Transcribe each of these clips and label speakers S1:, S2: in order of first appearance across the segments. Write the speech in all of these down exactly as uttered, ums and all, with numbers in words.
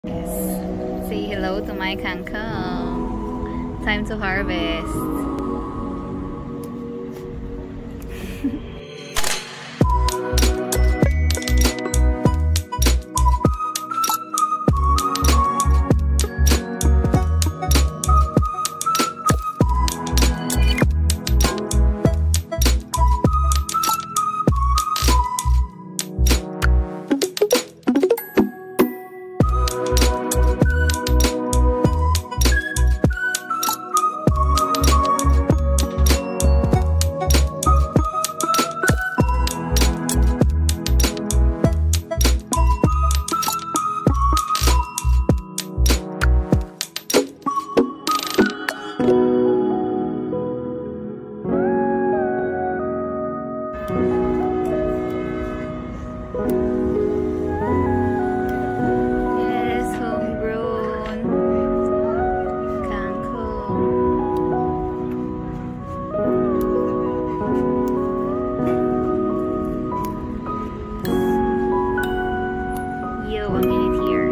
S1: Yes. Say hello to my kangkong. Time to harvest. Yes, homegrown kangkong. Yo, a minute here.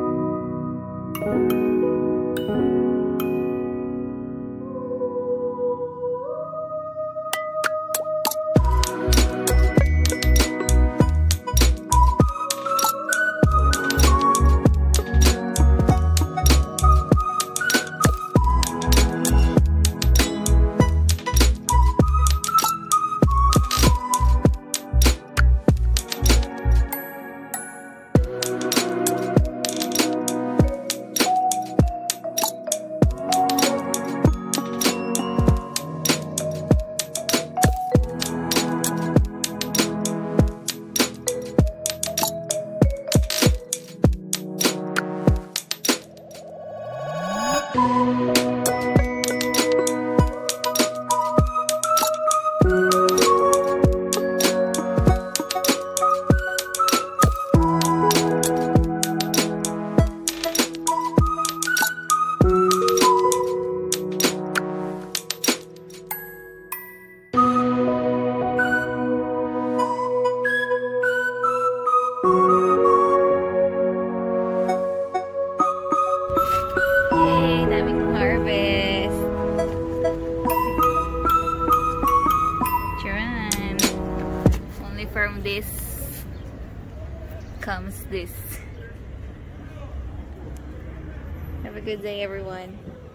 S1: Yay, dami kong harvest. Charan. Only from this comes this. Have a good day, everyone.